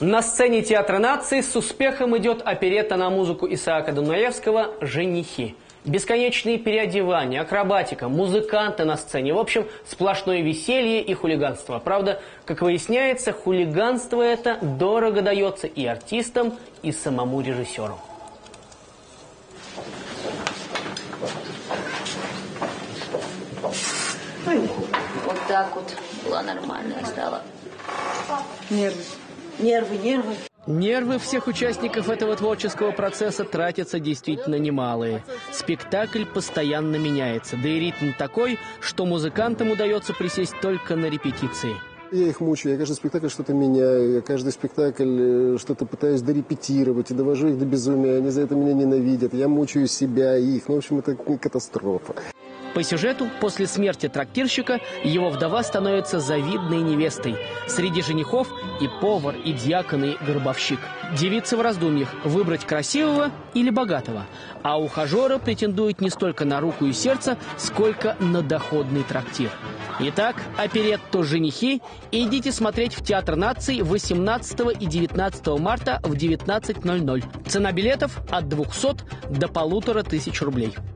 На сцене Театра наций с успехом идет оперетта на музыку Исаака Дунаевского «Женихи». Бесконечные переодевания, акробатика, музыканты на сцене. В общем, сплошное веселье и хулиганство. Правда, как выясняется, хулиганство это дорого дается и артистам, и самому режиссеру. Вот так вот была нормальная стала. Нервы. Нервы всех участников этого творческого процесса тратятся действительно немалые. Спектакль постоянно меняется, да и ритм такой, что музыкантам удается присесть только на репетиции. Я их мучаю, я каждый спектакль что-то меняю, я каждый спектакль что-то пытаюсь дорепетировать и довожу их до безумия, они за это меня ненавидят, я мучаю себя и их, ну, в общем, это катастрофа. По сюжету, после смерти трактирщика, его вдова становится завидной невестой. Среди женихов и повар, и дьякон, и гробовщик. Девица в раздумьях, выбрать красивого или богатого. А ухажера претендует не столько на руку и сердце, сколько на доходный трактир. Итак, оперетту «Женихи» идите смотреть в Театр наций 18 и 19 марта в 19:00. Цена билетов от 200 до 1500 рублей.